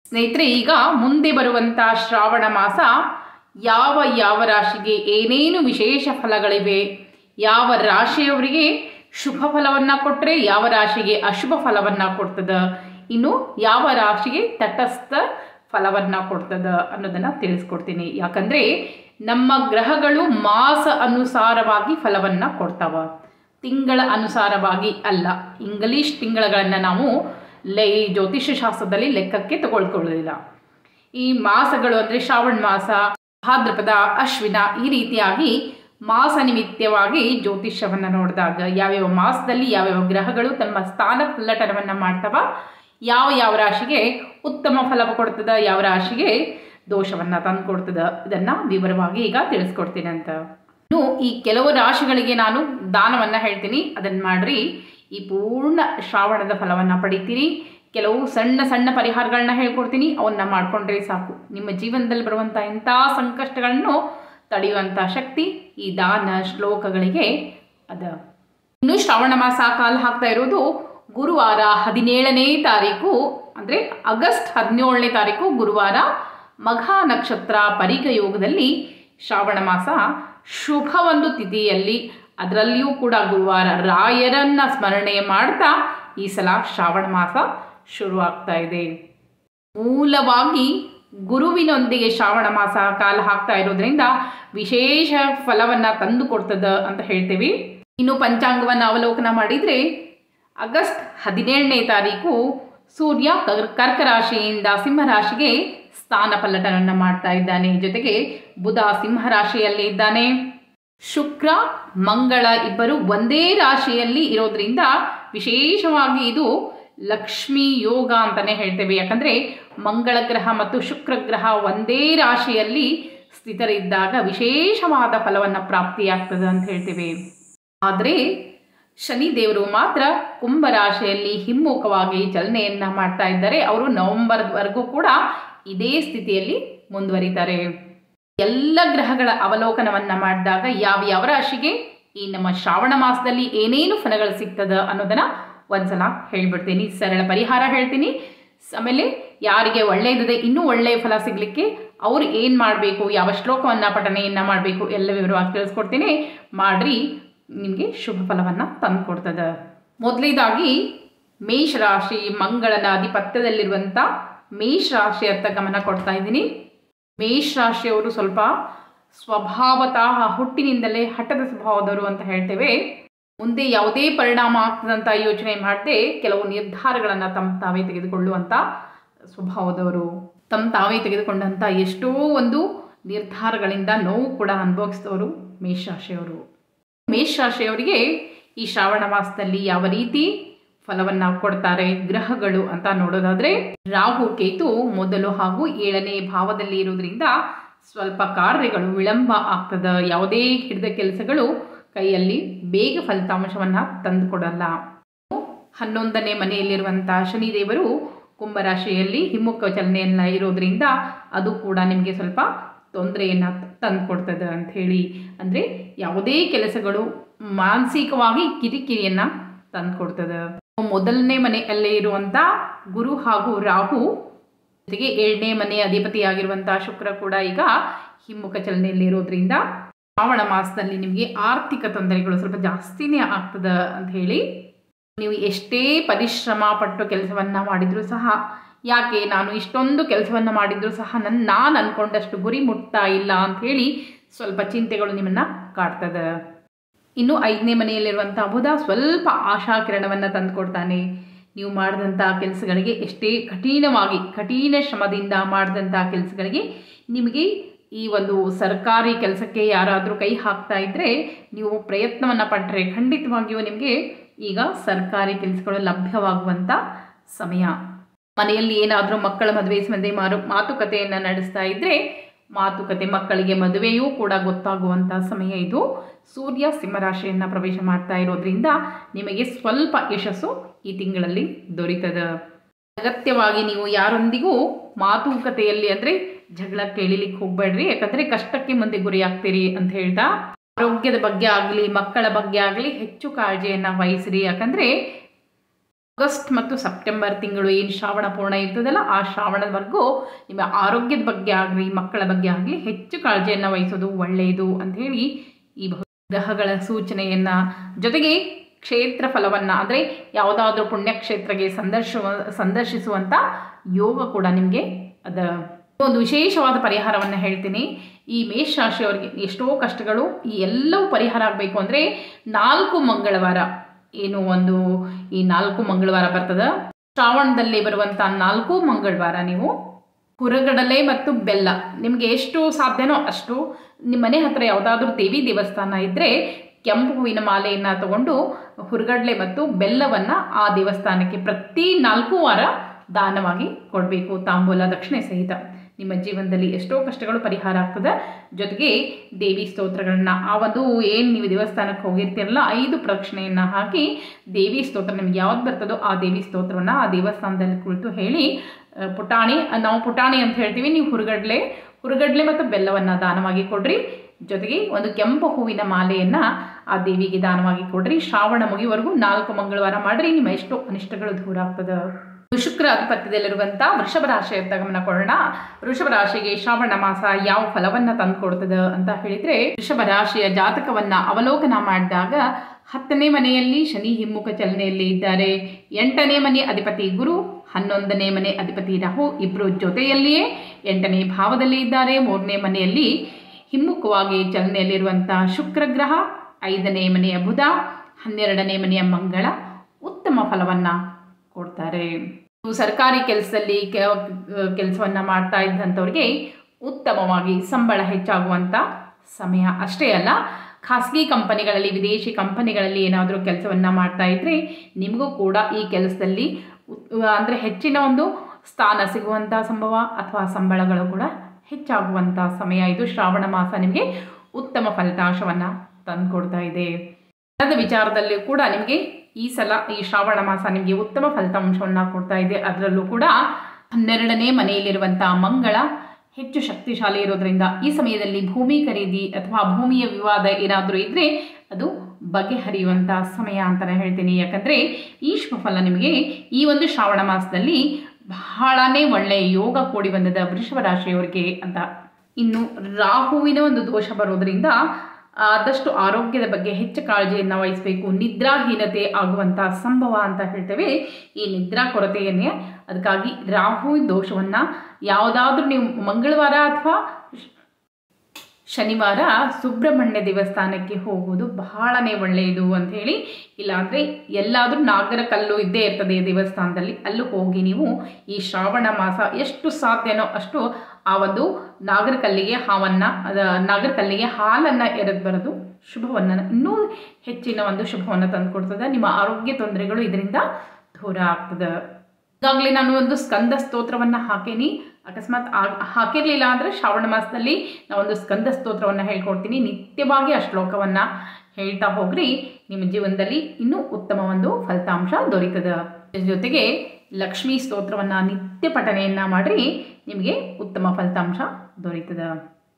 ಸ್ನೇಹಿತರೆ, ಈಗ ಮುಂದೆ ಬರುವಂಥ ಶ್ರಾವಣ ಮಾಸ ಯಾವ ಯಾವ ರಾಶಿಗೆ ಏನೇನು ವಿಶೇಷ ಫಲಗಳಿವೆ, ಯಾವ ರಾಶಿಯವರಿಗೆ ಶುಭ ಫಲವನ್ನು ಕೊಟ್ಟರೆ ಯಾವ ರಾಶಿಗೆ ಅಶುಭ ಫಲವನ್ನು ಕೊಡ್ತದೆ, ಇನ್ನು ಯಾವ ರಾಶಿಗೆ ತಟಸ್ಥ ಫಲವನ್ನು ಕೊಡ್ತದೆ ಅನ್ನೋದನ್ನು ತಿಳಿಸ್ಕೊಡ್ತೀನಿ. ಯಾಕಂದರೆ ನಮ್ಮ ಗ್ರಹಗಳು ಮಾಸ ಅನುಸಾರವಾಗಿ ಫಲವನ್ನು ಕೊಡ್ತಾವ, ತಿಂಗಳ ಅನುಸಾರವಾಗಿ ಅಲ್ಲ. ಇಂಗ್ಲೀಷ್ ತಿಂಗಳಗಳನ್ನು ನಾವು ಜ್ಯೋತಿಷ್ಯ ಶಾಸ್ತ್ರದಲ್ಲಿ ಲೆಕ್ಕಕ್ಕೆ ತಗೊಳ್ಕೊಳ್ಳೋದಿಲ್ಲ. ಈ ಮಾಸಗಳು ಅಂದರೆ ಶ್ರಾವಣ ಮಾಸ, ಭಾದ್ರಪದ, ಅಶ್ವಿನ, ಈ ರೀತಿಯಾಗಿ ಮಾಸ ನಿಮಿತ್ತವಾಗಿ ಜ್ಯೋತಿಷ್ಯವನ್ನು ನೋಡಿದಾಗ ಯಾವ್ಯಾವ ಮಾಸದಲ್ಲಿ ಯಾವ್ಯಾವ ಗ್ರಹಗಳು ತಮ್ಮ ಸ್ಥಾನ ಪಲ್ಲಟನವನ್ನು ಮಾಡ್ತವ, ಯಾವ ಯಾವ ರಾಶಿಗೆ ಉತ್ತಮ ಫಲ ಕೊಡ್ತದ, ಯಾವ ರಾಶಿಗೆ ದೋಷವನ್ನು ತಂದು ಕೊಡ್ತದ, ಇದನ್ನು ವಿವರವಾಗಿ ಈಗ ತಿಳಿಸ್ಕೊಡ್ತೀನಿ ಅಂತ. ಇನ್ನು ಈ ಕೆಲವು ರಾಶಿಗಳಿಗೆ ನಾನು ದಾನವನ್ನು ಹೇಳ್ತೀನಿ, ಅದನ್ನು ಮಾಡ್ರಿ. ಈ ಪೂರ್ಣ ಶ್ರಾವಣದ ಫಲವನ್ನು ಪಡಿತೀರಿ. ಕೆಲವು ಸಣ್ಣ ಸಣ್ಣ ಪರಿಹಾರಗಳನ್ನ ಹೇಳ್ಕೊಡ್ತೀನಿ, ಅವನ್ನ ಮಾಡಿಕೊಂಡ್ರೆ ಸಾಕು. ನಿಮ್ಮ ಜೀವನದಲ್ಲಿ ಬರುವಂಥ ಇಂಥ ಸಂಕಷ್ಟಗಳನ್ನು ತಡೆಯುವಂಥ ಶಕ್ತಿ ಈ ದಾನ ಶ್ಲೋಕಗಳಿಗೆ ಅದ. ಇನ್ನು ಶ್ರಾವಣ ಮಾಸ ಕಾಲ ಹಾಕ್ತಾ ಇರೋದು ಗುರುವಾರ 17ನೇ ತಾರೀಕು, ಅಂದರೆ ಆಗಸ್ಟ್ 17ನೇ ತಾರೀಕು ಗುರುವಾರ, ಮಘ ನಕ್ಷತ್ರ ಪರಿಗ ಯೋಗದಲ್ಲಿ ಶ್ರಾವಣ ಮಾಸ ಶುಭ ಒಂದು ತಿಥಿಯಲ್ಲಿ, ಅದರಲ್ಲಿಯೂ ಕೂಡ ಗುರುವಾರ ರಾಯರನ್ನ ಸ್ಮರಣೆ ಮಾಡ್ತಾ ಈ ಸಲ ಶ್ರಾವಣ ಮಾಸ ಶುರುವಾಗ್ತಾ ಇದೆ. ಮೂಲವಾಗಿ ಗುರುವಿನೊಂದಿಗೆ ಶ್ರಾವಣ ಮಾಸ ಕಾಲ ಹಾಕ್ತಾ ಇರೋದ್ರಿಂದ ವಿಶೇಷ ಫಲವನ್ನು ತಂದು ಕೊಡ್ತದ ಅಂತ ಹೇಳ್ತೀವಿ. ಇನ್ನು ಪಂಚಾಂಗವನ್ನು ಅವಲೋಕನ ಮಾಡಿದರೆ ಆಗಸ್ಟ್ 17ನೇ ತಾರೀಕು ಸೂರ್ಯ ಕರ್ಕ ರಾಶಿಯಿಂದ ಸಿಂಹ ರಾಶಿಗೆ ಸ್ಥಾನ ಪಲ್ಲಟನನ್ನು ಮಾಡ್ತಾ ಇದ್ದಾನೆ. ಜೊತೆಗೆ ಬುಧ ಸಿಂಹ ರಾಶಿಯಲ್ಲಿ ಇದ್ದಾನೆ. ಶುಕ್ರ ಮಂಗಳ ಇಬ್ಬರು ಒಂದೇ ರಾಶಿಯಲ್ಲಿ ಇರೋದ್ರಿಂದ ವಿಶೇಷವಾಗಿ ಇದು ಲಕ್ಷ್ಮೀ ಯೋಗ ಅಂತಲೇ ಹೇಳ್ತೇವೆ. ಯಾಕಂದರೆ ಮಂಗಳ ಗ್ರಹ ಮತ್ತು ಶುಕ್ರ ಗ್ರಹ ಒಂದೇ ರಾಶಿಯಲ್ಲಿ ಸ್ಥಿತರಿದ್ದಾಗ ವಿಶೇಷವಾದ ಫಲವನ್ನು ಪ್ರಾಪ್ತಿಯಾಗ್ತದೆ ಅಂತ ಹೇಳ್ತೇವೆ. ಆದರೆ ಶನಿದೇವರು ಮಾತ್ರ ಕುಂಭ ರಾಶಿಯಲ್ಲಿ ಹಿಮ್ಮುಖವಾಗಿ ಚಲನೆಯನ್ನು ಮಾಡ್ತಾ ಇದ್ದಾರೆ. ಅವರು ನವೆಂಬರ್ವರೆಗೂ ಕೂಡ ಇದೇ ಸ್ಥಿತಿಯಲ್ಲಿ ಮುಂದುವರಿತಾರೆ. ಎಲ್ಲ ಗ್ರಹಗಳ ಅವಲೋಕನವನ್ನು ಮಾಡಿದಾಗ ಯಾವ ಯಾವ ರಾಶಿಗೆ ಈ ನಮ್ಮ ಶ್ರಾವಣ ಮಾಸದಲ್ಲಿ ಏನೇನು ಫಲಗಳು ಸಿಗ್ತದ ಅನ್ನೋದನ್ನು ಒಂದ್ಸಲ ಹೇಳ್ಬಿಡ್ತೀನಿ. ಸರಳ ಪರಿಹಾರ ಹೇಳ್ತೀನಿ. ಆಮೇಲೆ ಯಾರಿಗೆ ಒಳ್ಳೆಯದಿದೆ, ಇನ್ನೂ ಒಳ್ಳೆಯ ಫಲ ಸಿಗಲಿಕ್ಕೆ ಅವ್ರು ಏನು ಮಾಡಬೇಕು, ಯಾವ ಶ್ಲೋಕವನ್ನು ಪಠನೆಯನ್ನು ಮಾಡಬೇಕು ಎಲ್ಲ ವಿವರವಾಗಿ ತಿಳಿಸ್ಕೊಡ್ತೀನಿ. ಮಾಡ್ರಿ, ನಿಮಗೆ ಶುಭ ಫಲವನ್ನು ತಂದು ಕೊಡ್ತದೆ. ಮೊದಲನೇದಾಗಿ ಮೇಷರಾಶಿ, ಮಂಗಳನ ಆಧಿಪತ್ಯದಲ್ಲಿರುವಂಥ ಮೇಷರಾಶಿಯತ್ತ ಗಮನ ಕೊಡ್ತಾ ಇದ್ದೀನಿ. ಮೇಷರಾಶಿಯವರು ಸ್ವಲ್ಪ ಸ್ವಭಾವತಃ ಹುಟ್ಟಿನಿಂದಲೇ ಹಠದ ಸ್ವಭಾವದವರು ಅಂತ ಹೇಳ್ತೇವೆ. ಮುಂದೆ ಯಾವುದೇ ಪರಿಣಾಮ ಆಗ್ತದಂತ ಯೋಚನೆ ಮಾಡದೆ ಕೆಲವು ನಿರ್ಧಾರಗಳನ್ನು ತಮ್ಮ ತಾವೇ ತೆಗೆದುಕೊಳ್ಳುವಂಥ ಸ್ವಭಾವದವರು. ತಮ್ಮ ತಾವೇ ತೆಗೆದುಕೊಂಡಂಥ ಎಷ್ಟೋ ಒಂದು ನಿರ್ಧಾರಗಳಿಂದ ನೋವು ಕೂಡ ಅನುಭವಿಸಿದವರು ಮೇಷರಾಶಿಯವರು. ಮೇಷರಾಶಿಯವರಿಗೆ ಈ ಶ್ರಾವಣ ಮಾಸದಲ್ಲಿ ಯಾವ ರೀತಿ ಫಲವನ್ನು ಕೊಡ್ತಾರೆ ಗ್ರಹಗಳು ಅಂತ ನೋಡೋದಾದರೆ, ರಾಹು ಕೇತು ಮೊದಲು ಹಾಗೂ 7ನೇ ಭಾವದಲ್ಲಿ ಇರೋದ್ರಿಂದ ಸ್ವಲ್ಪ ಕಾರ್ಯಗಳು ವಿಳಂಬ ಆಗ್ತದೆ. ಯಾವುದೇ ಹಿಡಿದ ಕೆಲಸಗಳು ಕೈಯಲ್ಲಿ ಬೇಗ ಫಲಿತಾಂಶವನ್ನು ತಂದುಕೊಡಲ್ಲ. 11ನೇ ಮನೆಯಲ್ಲಿರುವಂಥ ಶನಿದೇವರು ಕುಂಭರಾಶಿಯಲ್ಲಿ ಹಿಮ್ಮುಖ ಚಲನೆಯನ್ನು ಇರೋದ್ರಿಂದ ಅದು ಕೂಡ ನಿಮಗೆ ಸ್ವಲ್ಪ ತೊಂದರೆಯನ್ನು ತಂದುಕೊಡ್ತದೆ ಅಂಥೇಳಿ. ಅಂದರೆ ಯಾವುದೇ ಕೆಲಸಗಳು ಮಾನಸಿಕವಾಗಿ ಕಿರಿಕಿರಿಯನ್ನು ತಂದುಕೊಡ್ತದೆ. ಮೊದಲನೇ ಮನೆಯಲ್ಲೇ ಇರುವಂಥ ಗುರು ಹಾಗೂ ರಾಹು, ಜೊತೆಗೆ 7ನೇ ಮನೆಯ ಅಧಿಪತಿಯಾಗಿರುವಂಥ ಶುಕ್ರ ಕೂಡ ಈಗ ಹಿಮ್ಮುಖ ಚಲನೆಯಲ್ಲಿ ಇರೋದ್ರಿಂದ ಶ್ರಾವಣ ಮಾಸದಲ್ಲಿ ನಿಮಗೆ ಆರ್ಥಿಕ ತೊಂದರೆಗಳು ಸ್ವಲ್ಪ ಜಾಸ್ತಿನೇ ಆಗ್ತದೆ ಅಂತ ಹೇಳಿ. ನೀವು ಎಷ್ಟೇ ಪರಿಶ್ರಮ ಪಟ್ಟು ಕೆಲಸವನ್ನು ಮಾಡಿದರೂ ಸಹ, ಯಾಕೆ ನಾನು ಇಷ್ಟೊಂದು ಕೆಲಸವನ್ನು ಮಾಡಿದರೂ ಸಹ ನಾನು ಅಂದ್ಕೊಂಡಷ್ಟು ಗುರಿ ಮುಟ್ತಾ ಇಲ್ಲ ಅಂಥೇಳಿ ಸ್ವಲ್ಪ ಚಿಂತೆಗಳು ನಿಮ್ಮನ್ನು ಕಾಡ್ತದೆ. ಇನ್ನು 5ನೇ ಮನೆಯಲ್ಲಿರುವಂಥ ಬುಧ ಸ್ವಲ್ಪ ಆಶಾಕಿರಣವನ್ನು ತಂದುಕೊಡ್ತಾನೆ. ನೀವು ಮಾಡಿದಂಥ ಕೆಲಸಗಳಿಗೆ ಎಷ್ಟೇ ಕಠಿಣ ಶ್ರಮದಿಂದ ಮಾಡಿದಂಥ ಕೆಲಸಗಳಿಗೆ ನಿಮಗೆ ಈ ಒಂದು ಸರ್ಕಾರಿ ಕೆಲಸಕ್ಕೆ ಯಾರಾದರೂ ಕೈ ಹಾಕ್ತಾ ಇದ್ದರೆ, ನೀವು ಪ್ರಯತ್ನವನ್ನು ಪಟ್ಟರೆ ಖಂಡಿತವಾಗಿಯೂ ನಿಮಗೆ ಈಗ ಸರ್ಕಾರಿ ಕೆಲಸಗಳು ಲಭ್ಯವಾಗುವಂಥ ಸಮಯ. ಮನೆಯಲ್ಲಿ ಏನಾದರೂ ಮಕ್ಕಳ ಮದುವೆ ಸಂಬಂಧಿ ಮಾತುಕತೆಯನ್ನು ನಡೆಸ್ತಾ ಇದ್ದರೆ, ಮಾತುಕತೆ ಮಕ್ಕಳಿಗೆ ಮದುವೆಯೂ ಕೂಡ ಗೊತ್ತಾಗುವಂಥ ಸಮಯ ಇದು. ಸೂರ್ಯ ಸಿಂಹರಾಶಿಯನ್ನು ಪ್ರವೇಶ ಮಾಡ್ತಾ ಇರೋದ್ರಿಂದ ನಿಮಗೆ ಸ್ವಲ್ಪ ಯಶಸ್ಸು ಈ ತಿಂಗಳಲ್ಲಿ ದೊರೀತದೆ. ಅಗತ್ಯವಾಗಿ ನೀವು ಯಾರೊಂದಿಗೂ ಮಾತುಕತೆಯಲ್ಲಿ ಅಂದರೆ ಜಗಳಕ್ಕೆ ಇಳಿಲಿಕ್ಕೆ ಹೋಗಬೇಡ್ರಿ. ಯಾಕಂದರೆ ಕಷ್ಟಕ್ಕೆ ಮುಂದೆ ಗುರಿಯಾಗ್ತೀರಿ ಅಂತ ಹೇಳ್ತಾ, ಆರೋಗ್ಯದ ಬಗ್ಗೆ ಆಗಲಿ ಮಕ್ಕಳ ಬಗ್ಗೆ ಆಗಲಿ ಹೆಚ್ಚು ಕಾಳಜಿಯನ್ನು ವಹಿಸಿರಿ. ಯಾಕಂದರೆ ಆಗಸ್ಟ್ ಮತ್ತು ಸೆಪ್ಟೆಂಬರ್ ತಿಂಗಳು ಏನು ಶ್ರಾವಣ ಪೂರ್ಣ ಇರ್ತದಲ್ಲ, ಆ ಶ್ರಾವಣದವರೆಗೂ ನಿಮ್ಮ ಆರೋಗ್ಯದ ಬಗ್ಗೆ ಆಗಲಿ ಮಕ್ಕಳ ಬಗ್ಗೆ ಆಗಲಿ ಹೆಚ್ಚು ಕಾಳಜಿಯನ್ನು ವಹಿಸೋದು ಒಳ್ಳೆಯದು ಅಂಥೇಳಿ ಈ ಗ್ರಹಗಳ ಸೂಚನೆಯನ್ನು, ಜೊತೆಗೆ ಕ್ಷೇತ್ರ ಫಲವನ್ನು ಅಂದರೆ ಯಾವುದಾದ್ರೂ ಪುಣ್ಯಕ್ಷೇತ್ರಕ್ಕೆ ಸಂದರ್ಶಿಸುವಂಥ ಯೋಗ ಕೂಡ ನಿಮಗೆ ಒಂದು ವಿಶೇಷವಾದ ಪರಿಹಾರವನ್ನು ಹೇಳ್ತೀನಿ. ಈ ಮೇಷರಾಶಿಯವರಿಗೆ ಎಷ್ಟೋ ಕಷ್ಟಗಳು ಈ ಎಲ್ಲವೂ ಪರಿಹಾರ ಆಗಬೇಕು ಅಂದರೆ 4 ಮಂಗಳವಾರ ಏನು ಈ 4 ಮಂಗಳವಾರ ಬರ್ತದೆ, ಶ್ರಾವಣದಲ್ಲಿ ಬರುವಂಥ 4 ಮಂಗಳವಾರ ನೀವು ಹುರಗಡಲೆ ಮತ್ತು ಬೆಲ್ಲ ನಿಮಗೆ ಎಷ್ಟು ಸಾಧ್ಯನೋ ಅಷ್ಟು ನಿಮ್ಮ ಮನೆ ಹತ್ತಿರ ಯಾವುದಾದ್ರೂ ದೇವಿ ದೇವಸ್ಥಾನ ಇದ್ದರೆ ಕೆಂಪು ಹೂವಿನ ಮಾಲೆಯನ್ನು ತಗೊಂಡು ಹುರಗಡಲೆ ಮತ್ತು ಬೆಲ್ಲವನ್ನು ಆ ದೇವಸ್ಥಾನಕ್ಕೆ ಪ್ರತಿ 4 ವಾರ ದಾನವಾಗಿ ಕೊಡಬೇಕು, ತಾಂಬೂಲ ದಕ್ಷಿಣೆ ಸಹಿತ. ನಿಮ್ಮ ಜೀವನದಲ್ಲಿ ಎಷ್ಟೋ ಕಷ್ಟಗಳು ಪರಿಹಾರ ಆಗ್ತದೆ. ಜೊತೆಗೆ ದೇವಿ ಸ್ತೋತ್ರಗಳನ್ನ ಏನು ನೀವು ದೇವಸ್ಥಾನಕ್ಕೆ ಹೋಗಿರ್ತೀರಲ್ಲ 5 ಪ್ರದಕ್ಷಿಣೆಯನ್ನು ಹಾಕಿ ದೇವಿ ಸ್ತೋತ್ರ ನಿಮ್ಗೆ ಯಾವ್ದು ಬರ್ತದೋ ಆ ದೇವಿ ಸ್ತೋತ್ರವನ್ನು ಆ ದೇವಸ್ಥಾನದಲ್ಲಿ ಕುಳಿತು ಹೇಳಿ, ನಾವು ಪುಟಾಣಿ ಅಂತ ಹೇಳ್ತೀವಿ, ನೀವು ಹುರಗಡ್ಲೆ ಮತ್ತು ಬೆಲ್ಲವನ್ನು ದಾನವಾಗಿ ಕೊಡ್ರಿ. ಜೊತೆಗೆ ಒಂದು ಕೆಂಪು ಹೂವಿನ ಮಾಲೆಯನ್ನು ಆ ದೇವಿಗೆ ದಾನವಾಗಿ ಕೊಡ್ರಿ. ಶ್ರಾವಣ ಮುಗಿಯುವವರೆಗೂ 4 ಮಂಗಳವಾರ ಮಾಡಿರಿ, ನಿಮ್ಮ ಎಷ್ಟೋ ಅನಿಷ್ಟಗಳು ದೂರ ಆಗ್ತದೆ. ಶುಕ್ರ ಅಧಿಪತ್ಯದಲ್ಲಿರುವಂಥ ವೃಷಭ ರಾಶಿಯತ್ತ ಗಮನ ಕೊಡೋಣ. ವೃಷಭ ರಾಶಿಗೆ ಶ್ರಾವಣ ಮಾಸ ಯಾವ ಫಲವನ್ನು ತಂದುಕೊಡ್ತದೆ ಅಂತ ಹೇಳಿದರೆ, ವೃಷಭ ರಾಶಿಯ ಜಾತಕವನ್ನು ಅವಲೋಕನ ಮಾಡಿದಾಗ 10ನೇ ಮನೆಯಲ್ಲಿ ಶನಿ ಹಿಮ್ಮುಖ ಚಲನೆಯಲ್ಲಿ ಇದ್ದಾರೆ. 8ನೇ ಮನೆ ಅಧಿಪತಿ ಗುರು, 11ನೇ ಮನೆ ಅಧಿಪತಿ ರಾಹು ಇಬ್ಬರು ಜೊತೆಯಲ್ಲಿಯೇ 8ನೇ ಭಾವದಲ್ಲಿ ಇದ್ದಾರೆ. 3ನೇ ಮನೆಯಲ್ಲಿ ಹಿಮ್ಮುಖವಾಗಿ ಚಲನೆಯಲ್ಲಿರುವಂಥ ಶುಕ್ರ ಗ್ರಹ, 5ನೇ ಮನೆಯ ಬುಧ, 12ನೇ ಮನೆಯ ಮಂಗಳ ಉತ್ತಮ ಫಲವನ್ನು ಕೊಡ್ತಾರೆ. ಸರ್ಕಾರಿ ಕೆಲಸದಲ್ಲಿ ಕೆಲಸವನ್ನು ಮಾಡ್ತಾ ಇದ್ದಂಥವ್ರಿಗೆ ಉತ್ತಮವಾಗಿ ಸಂಬಳ ಹೆಚ್ಚಾಗುವಂಥ ಸಮಯ. ಅಷ್ಟೇ ಅಲ್ಲ, ಖಾಸಗಿ ಕಂಪನಿಗಳಲ್ಲಿ ವಿದೇಶಿ ಕಂಪನಿಗಳಲ್ಲಿ ಏನಾದರೂ ಕೆಲಸವನ್ನು ಮಾಡ್ತಾ ಇದ್ದರೆ ನಿಮಗೂ ಕೂಡ ಈ ಕೆಲಸದಲ್ಲಿ ಅಂದರೆ ಹೆಚ್ಚಿನ ಒಂದು ಸ್ಥಾನ ಸಿಗುವಂಥ ಸಂಭವ ಅಥವಾ ಸಂಬಳಗಳು ಕೂಡ ಹೆಚ್ಚಾಗುವಂಥ ಸಮಯ. ಇದು ಶ್ರಾವಣ ಮಾಸ ನಿಮಗೆ ಉತ್ತಮ ಫಲಿತಾಂಶವನ್ನು ತಂದುಕೊಡ್ತಾ ಇದೆ. ಹಣದ ವಿಚಾರದಲ್ಲೂ ಕೂಡ ನಿಮಗೆ ಈ ಸಲ ಈ ಶ್ರಾವಣ ಮಾಸ ನಿಮಗೆ ಉತ್ತಮ ಫಲಿತಾಂಶವನ್ನು ಕೊಡ್ತಾ ಇದೆ. ಅದರಲ್ಲೂ ಕೂಡ 12ನೇ ಮನೆಯಲ್ಲಿರುವಂಥ ಮಂಗಳ ಹೆಚ್ಚು ಶಕ್ತಿಶಾಲಿ ಇರೋದ್ರಿಂದ ಈ ಸಮಯದಲ್ಲಿ ಭೂಮಿ ಖರೀದಿ ಅಥವಾ ಭೂಮಿಯ ವಿವಾದ ಏನಾದರೂ ಇದ್ದರೆ ಅದು ಬಗೆಹರಿಯುವಂಥ ಸಮಯ ಅಂತಲೇ ಹೇಳ್ತೀನಿ. ಯಾಕಂದರೆ ಈ ಶುಭ ಫಲ ನಿಮಗೆ ಈ ಒಂದು ಶ್ರಾವಣ ಮಾಸದಲ್ಲಿ ಬಹಳನೇ ಒಳ್ಳೆಯ ಯೋಗ ಕೂಡಿ ಬಂದದ ವೃಷಭ ರಾಶಿಯವರಿಗೆ ಅಂತ. ಇನ್ನು ರಾಹುವಿನ ಒಂದು ದೋಷ ಬರೋದರಿಂದ ಆದಷ್ಟು ಆರೋಗ್ಯದ ಬಗ್ಗೆ ಹೆಚ್ಚು ಕಾಳಜಿಯನ್ನು ವಹಿಸಬೇಕು. ನಿದ್ರಾಹೀನತೆ ಆಗುವಂಥ ಸಂಭವ ಅಂತ ಹೇಳ್ತೇವೆ. ಈ ನಿದ್ರಾ ಕೊರತೆಯನ್ನೇ ಅದಕ್ಕಾಗಿ ರಾಹು ದೋಷವನ್ನು ಯಾವುದಾದ್ರೂ ನೀವು ಮಂಗಳವಾರ ಅಥವಾ ಶನಿವಾರ ಸುಬ್ರಹ್ಮಣ್ಯ ದೇವಸ್ಥಾನಕ್ಕೆ ಹೋಗುವುದು ಬಹಳನೇ ಒಳ್ಳೆಯದು ಅಂಥೇಳಿ. ಇಲ್ಲಾಂದರೆ ಎಲ್ಲಾದರೂ ನಾಗರ ಕಲ್ಲು ಇದ್ದೇ ಇರ್ತದೆ ದೇವಸ್ಥಾನದಲ್ಲಿ, ಅಲ್ಲೂ ಹೋಗಿ ನೀವು ಈ ಶ್ರಾವಣ ಮಾಸ ಎಷ್ಟು ಸಾಧ್ಯನೋ ಅಷ್ಟು ಆ ಒಂದು ನಾಗರಕಲ್ಲಿಗೆ ಹಾಲನ್ನು ಎರೆದು ಬರೋದು ಶುಭವನ್ನು ಇನ್ನೂ ಹೆಚ್ಚಿನ ಒಂದು ಶುಭವನ್ನು ತಂದುಕೊಡ್ತದೆ. ನಿಮ್ಮ ಆರೋಗ್ಯ ತೊಂದರೆಗಳು ಇದರಿಂದ ದೂರ ಆಗ್ತದೆ. ಈಗಾಗಲೇ ನಾನು ಒಂದು ಸ್ಕಂದ ಸ್ತೋತ್ರವನ್ನು ಹಾಕೀನಿ. ಅಕಸ್ಮಾತ್ ಹಾಕಿರಲಿಲ್ಲ ಅಂದರೆ ಶ್ರಾವಣ ಮಾಸದಲ್ಲಿ ನಾವೊಂದು ಸ್ಕಂದ ಸ್ತೋತ್ರವನ್ನು ಹೇಳ್ಕೊಡ್ತೀನಿ. ನಿತ್ಯವಾಗಿ ಆ ಶ್ಲೋಕವನ್ನು ಹೇಳ್ತಾ ಹೋಗ್ರಿ, ನಿಮ್ಮ ಜೀವನದಲ್ಲಿ ಇನ್ನೂ ಉತ್ತಮ ಒಂದು ಫಲಿತಾಂಶ ದೊರೀತದೆ. ಜೊತೆಗೆ ಲಕ್ಷ್ಮೀ ಸ್ತೋತ್ರವನ್ನು ನಿತ್ಯ ಪಠನೆಯನ್ನು ಮಾಡಿರಿ, ನಿಮಗೆ ಉತ್ತಮ ಫಲಿತಾಂಶ ದೊರೀತದೆ.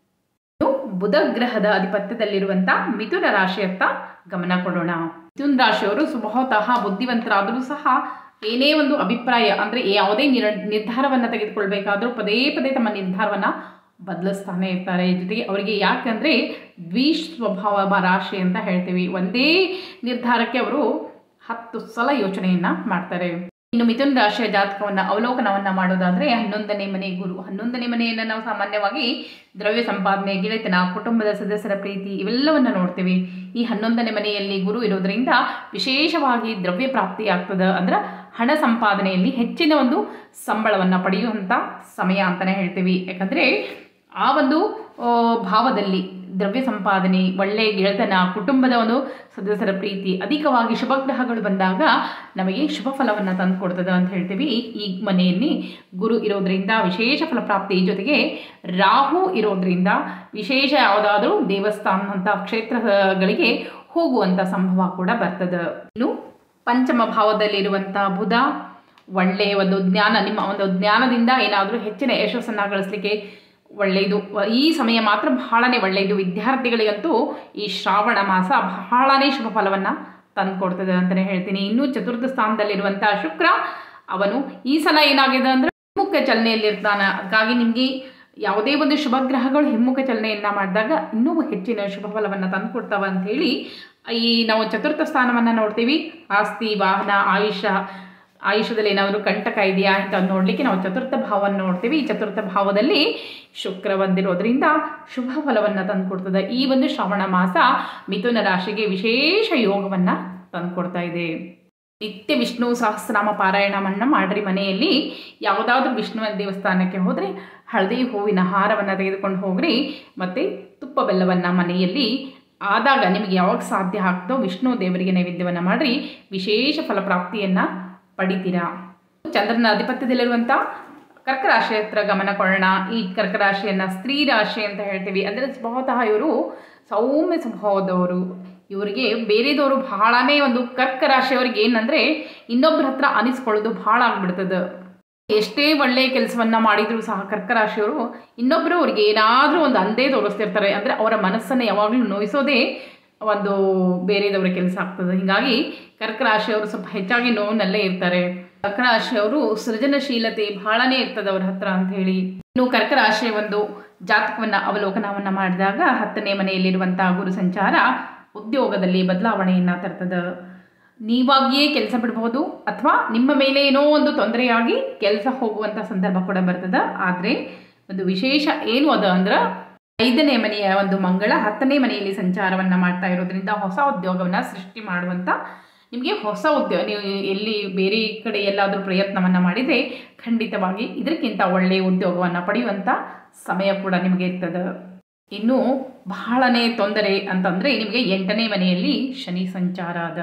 ಬುಧ ಗ್ರಹದ ಅಧಿಪತ್ಯದಲ್ಲಿರುವಂಥ ಮಿಥುನ ರಾಶಿಯತ್ತ ಗಮನ ಕೊಡೋಣ. ಮಿಥುನ ರಾಶಿಯವರು ಸ್ವಭಾವತಃ ಬುದ್ಧಿವಂತರಾದರೂ ಸಹ ಏನೇ ಒಂದು ಅಭಿಪ್ರಾಯ ಅಂದರೆ ಯಾವುದೇ ನಿರ್ಧಾರವನ್ನು ತೆಗೆದುಕೊಳ್ಬೇಕಾದ್ರೂ ಪದೇ ಪದೇ ತಮ್ಮ ನಿರ್ಧಾರವನ್ನು ಬದಲಿಸ್ತಾನೆ ಇರ್ತಾರೆ. ಜೊತೆಗೆ ಅವರಿಗೆ ಯಾಕಂದರೆ ದ್ವಿಸ್ವಭಾವ ರಾಶಿ ಅಂತ ಹೇಳ್ತೀವಿ. ಒಂದೇ ನಿರ್ಧಾರಕ್ಕೆ ಅವರು 10 ಸಲ ಯೋಚನೆಯನ್ನು ಮಾಡ್ತಾರೆ. ಇನ್ನು ಮಿಥುನ ರಾಶಿಯ ಜಾತಕವನ್ನು ಅವಲೋಕನವನ್ನು ಮಾಡೋದಾದರೆ 11ನೇ ಮನೆ ಗುರು. 11ನೇ ಮನೆಯನ್ನು ನಾವು ಸಾಮಾನ್ಯವಾಗಿ ದ್ರವ್ಯ ಸಂಪಾದನೆ, ಗೆಳೆತನ, ಕುಟುಂಬದ ಸದಸ್ಯರ ಪ್ರೀತಿ ಇವೆಲ್ಲವನ್ನು ನೋಡ್ತೀವಿ. ಈ 11ನೇ ಮನೆಯಲ್ಲಿ ಗುರು ಇರೋದರಿಂದ ವಿಶೇಷವಾಗಿ ದ್ರವ್ಯ ಪ್ರಾಪ್ತಿ ಆಗ್ತದೆ. ಅಂದ್ರೆ ಹಣ ಸಂಪಾದನೆಯಲ್ಲಿ ಹೆಚ್ಚಿನ ಒಂದು ಸಂಬಳವನ್ನು ಪಡೆಯುವಂಥ ಸಮಯ ಅಂತಲೇ ಹೇಳ್ತೀವಿ. ಯಾಕಂದರೆ ಆ ಒಂದು ಭಾವದಲ್ಲಿ ದ್ರವ್ಯ ಸಂಪಾದನೆ, ಒಳ್ಳೆಯ ಗೆಳೆತನ, ಕುಟುಂಬದ ಒಂದು ಸದಸ್ಯರ ಪ್ರೀತಿ, ಅಧಿಕವಾಗಿ ಶುಭ ಗ್ರಹಗಳು ಬಂದಾಗ ನಮಗೆ ಶುಭ ಫಲವನ್ನು ತಂದು ಕೊಡ್ತದೆ ಅಂತ ಹೇಳ್ತೀವಿ. ಈ ಮನೆಯಲ್ಲಿ ಗುರು ಇರೋದರಿಂದ ವಿಶೇಷ ಫಲಪ್ರಾಪ್ತಿ, ಜೊತೆಗೆ ರಾಹು ಇರೋದರಿಂದ ವಿಶೇಷ ಯಾವುದಾದ್ರೂ ದೇವಸ್ಥಾನ ಕ್ಷೇತ್ರಗಳಿಗೆ ಹೋಗುವಂಥ ಸಂಭವ ಕೂಡ ಬರ್ತದೆ. ಇನ್ನು ಪಂಚಮ ಭಾವದಲ್ಲಿರುವಂಥ ಬುಧ ಒಳ್ಳೆಯ ಒಂದು ಜ್ಞಾನ, ನಿಮ್ಮ ಒಂದು ಜ್ಞಾನದಿಂದ ಏನಾದರೂ ಹೆಚ್ಚಿನ ಯಶಸ್ಸನ್ನು ಗಳಿಸಲಿಕ್ಕೆ ಒಳ್ಳೆಯದು. ಈ ಸಮಯ ಮಾತ್ರ ಬಹಳನೇ ಒಳ್ಳೆಯದು. ವಿದ್ಯಾರ್ಥಿಗಳಿಗಂತೂ ಈ ಶ್ರಾವಣ ಮಾಸ ಬಹಳನೇ ಶುಭ ಫಲವನ್ನು ತಂದುಕೊಡ್ತದೆ ಅಂತಲೇ ಹೇಳ್ತೀನಿ. ಇನ್ನು ಚತುರ್ಥ ಸ್ಥಾನದಲ್ಲಿರುವಂಥ ಶುಕ್ರ ಅವನು ಈ ಸಲ ಏನಾಗಿದೆ ಅಂದರೆ ಹಿಮ್ಮುಖ ಚಲನೆಯಲ್ಲಿರ್ತಾನೆ. ಹಾಗಾಗಿ ನಿಮಗೆ ಯಾವುದೇ ಒಂದು ಶುಭ ಗ್ರಹಗಳು ಹಿಮ್ಮುಖ ಚಲನೆಯನ್ನು ಮಾಡಿದಾಗ ಇನ್ನೂ ಹೆಚ್ಚಿನ ಶುಭ ಫಲವನ್ನು ತಂದುಕೊಡ್ತಾವೆ ಅಂಥೇಳಿ ನಾವು ಚತುರ್ಥ ಸ್ಥಾನವನ್ನು ನೋಡ್ತೀವಿ. ಆಸ್ತಿ, ವಾಹನ, ಆಯುಷ್ಯದಲ್ಲಿ ಏನಾದರೂ ಕಂಟಕ ಇದೆಯಾ ಅಂತ ನೋಡಲಿಕ್ಕೆ ನಾವು ಚತುರ್ಥ ಭಾವವನ್ನು ನೋಡ್ತೀವಿ. ಈ ಚತುರ್ಥ ಭಾವದಲ್ಲಿ ಶುಕ್ರ ಬಂದಿರೋದ್ರಿಂದ ಶುಭ ಫಲವನ್ನು ತಂದುಕೊಡ್ತದೆ. ಈ ಒಂದು ಶ್ರಾವಣ ಮಾಸ ಮಿಥುನ ರಾಶಿಗೆ ವಿಶೇಷ ಯೋಗವನ್ನು ತಂದುಕೊಡ್ತಾ ಇದೆ. ನಿತ್ಯ ವಿಷ್ಣು ಸಹಸ್ರನಾಮ ಪಾರಾಯಣವನ್ನು ಮಾಡ್ರಿ. ಮನೆಯಲ್ಲಿ ಯಾವುದಾದ್ರೂ ವಿಷ್ಣುವಿನ ದೇವಸ್ಥಾನಕ್ಕೆ ಹೋದರೆ ಹಳದಿ ಹೂವಿನ ಹಾರವನ್ನು ತೆಗೆದುಕೊಂಡು ಹೋಗ್ರಿ. ಮತ್ತು ತುಪ್ಪ ಬೆಲ್ಲವನ್ನು ಮನೆಯಲ್ಲಿ ಆದಾಗ ನಿಮಗೆ ಯಾವಾಗ ಸಾಧ್ಯ ಆಗ್ತದೋ ವಿಷ್ಣು ದೇವರಿಗೆ ನೈವೇದ್ಯವನ್ನು ಮಾಡಿರಿ. ವಿಶೇಷ ಫಲಪ್ರಾಪ್ತಿಯನ್ನು ಪಡಿತೀರಾ. ಚಂದ್ರನ ಅಧಿಪತ್ಯದಲ್ಲಿರುವಂಥ ಕರ್ಕ ರಾಶಿ ಹತ್ರ ಗಮನ ಕೊಡೋಣ. ಈ ಕರ್ಕ ರಾಶಿಯನ್ನು ಸ್ತ್ರೀ ರಾಶಿ ಅಂತ ಹೇಳ್ತೀವಿ. ಅಂದರೆ ಸ್ವಭಾವತಃ ಇವರು ಸೌಮ್ಯ ಸ್ವಭಾವದವರು. ಇವರಿಗೆ ಬೇರೆದವರು ಬಹಳನೇ ಒಂದು ಕರ್ಕ ರಾಶಿಯವ್ರಿಗೆ ಏನಂದರೆ ಇನ್ನೊಬ್ಬರ ಹತ್ರ ಅನಿಸ್ಕೊಳ್ಳೋದು ಭಾಳ ಆಗ್ಬಿಡ್ತದೆ. ಎಷ್ಟೇ ಒಳ್ಳೆಯ ಕೆಲಸವನ್ನು ಮಾಡಿದರೂ ಸಹ ಕರ್ಕ ರಾಶಿಯವರು ಇನ್ನೊಬ್ಬರು ಅವ್ರಿಗೆ ಏನಾದರೂ ಒಂದು ಅಂದೇ ತೋರಿಸ್ತಿರ್ತಾರೆ. ಅಂದರೆ ಅವರ ಮನಸ್ಸನ್ನು ಯಾವಾಗಲೂ ನೋಯಿಸೋದೇ ಒಂದು ಬೇರೆದವರ ಕೆಲಸ ಆಗ್ತದೆ. ಹೀಗಾಗಿ ಕರ್ಕ ರಾಶಿಯವರು ಸ್ವಲ್ಪ ಹೆಚ್ಚಾಗಿ ನೋವಿನಲ್ಲೇ ಇರ್ತಾರೆ. ಕರ್ಕ ರಾಶಿಯವರು ಸೃಜನಶೀಲತೆ ಬಹಳನೇ ಇರ್ತದೆ ಅವ್ರ ಹತ್ರ ಅಂತ ಹೇಳಿ. ಇನ್ನು ಕರ್ಕ ರಾಶಿಯ ಒಂದು ಜಾತಕವನ್ನು ಅವಲೋಕನವನ್ನು ಮಾಡಿದಾಗ 10ನೇ ಮನೆಯಲ್ಲಿರುವಂಥ ಗುರು ಸಂಚಾರ ಉದ್ಯೋಗದಲ್ಲಿ ಬದಲಾವಣೆಯನ್ನು ತರ್ತದೆ. ನೀವಾಗಿಯೇ ಕೆಲಸ ಬಿಡ್ಬೋದು ಅಥವಾ ನಿಮ್ಮ ಮೇಲೆ ಏನೋ ಒಂದು ತೊಂದರೆಯಾಗಿ ಕೆಲಸ ಹೋಗುವಂಥ ಸಂದರ್ಭ ಕೂಡ ಬರ್ತದೆ. ಆದರೆ ಒಂದು ವಿಶೇಷ ಏನು ಅದು ಅಂದ್ರೆ 5ನೇ ಮನೆಯ ಒಂದು ಮಂಗಳ 10ನೇ ಮನೆಯಲ್ಲಿ ಸಂಚಾರವನ್ನು ಮಾಡ್ತಾ ಇರೋದ್ರಿಂದ ಹೊಸ ಉದ್ಯೋಗವನ್ನು ಸೃಷ್ಟಿ ಮಾಡುವಂಥ ನಿಮಗೆ ಹೊಸ ಉದ್ಯೋಗ, ನೀವು ಎಲ್ಲಿ ಬೇರೆ ಕಡೆ ಎಲ್ಲಾದರೂ ಪ್ರಯತ್ನವನ್ನು ಮಾಡಿದರೆ ಖಂಡಿತವಾಗಿ ಇದಕ್ಕಿಂತ ಒಳ್ಳೆಯ ಉದ್ಯೋಗವನ್ನು ಪಡೆಯುವಂಥ ಸಮಯ ಕೂಡ ನಿಮಗೆ ಇರ್ತದೆ. ಇನ್ನು ಬಹಳನೇ ತೊಂದರೆ ಅಂತಂದರೆ ನಿಮಗೆ 8ನೇ ಮನೆಯಲ್ಲಿ ಶನಿ ಸಂಚಾರ ಅದ.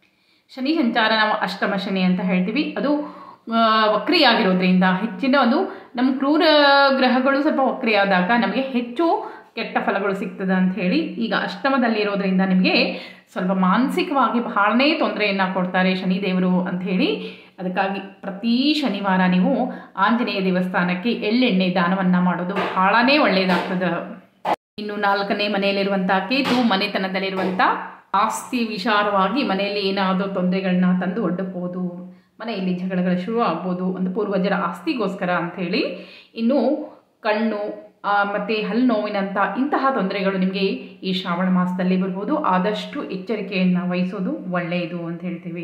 ಶನಿ ಸಂಚಾರ ನಾವು ಅಷ್ಟಮ ಶನಿ ಅಂತ ಹೇಳ್ತೀವಿ. ಅದು ವಕ್ರಿಯಾಗಿರೋದ್ರಿಂದ ಹೆಚ್ಚಿನ ಒಂದು ನಮ್ಮ ಕ್ರೂರ ಗ್ರಹಗಳು ಸ್ವಲ್ಪ ವಕ್ರಿಯಾದಾಗ ನಮಗೆ ಹೆಚ್ಚು ಕೆಟ್ಟ ಫಲಗಳು ಸಿಗ್ತದೆ ಅಂತ ಹೇಳಿ ಈಗ ಅಷ್ಟಮದಲ್ಲಿರೋದ್ರಿಂದ ನಿಮಗೆ ಸ್ವಲ್ಪ ಮಾನಸಿಕವಾಗಿ ಬಹಳನೇ ತೊಂದರೆಯನ್ನು ಕೊಡ್ತಾರೆ ಶನಿದೇವರು ಅಂಥೇಳಿ. ಅದಕ್ಕಾಗಿ ಪ್ರತಿ ಶನಿವಾರ ನೀವು ಆಂಜನೇಯ ದೇವಸ್ಥಾನಕ್ಕೆ ಎಳ್ಳೆಣ್ಣೆ ದಾನವನ್ನು ಮಾಡೋದು ಬಹಳನೇ ಒಳ್ಳೆಯದಾಗ್ತದೆ. ಇನ್ನು 4ನೇ ಮನೆಯಲ್ಲಿರುವಂಥ ಕೇತು ಮನೆತನದಲ್ಲಿರುವಂಥ ಆಸ್ತಿ ವಿಚಾರವಾಗಿ ಮನೆಯಲ್ಲಿ ಏನಾದರೂ ತೊಂದರೆಗಳನ್ನ ತಂದು ಒಡ್ಡಬಹುದು. ಮನೆಯಲ್ಲಿ ಜಗಳಗಳು ಶುರು ಆಗ್ಬೋದು, ಒಂದು ಪೂರ್ವಜರ ಆಸ್ತಿಗೋಸ್ಕರ ಅಂಥೇಳಿ. ಇನ್ನು ಕಣ್ಣು ಮತ್ತು ಹಲ್ಲು ನೋವಿನಂಥ ಇಂತಹ ತೊಂದರೆಗಳು ನಿಮಗೆ ಈ ಶ್ರಾವಣ ಮಾಸದಲ್ಲಿ ಬರ್ಬೋದು. ಆದಷ್ಟು ಎಚ್ಚರಿಕೆಯನ್ನು ವಹಿಸೋದು ಒಳ್ಳೆಯದು ಅಂತ ಹೇಳ್ತೀವಿ.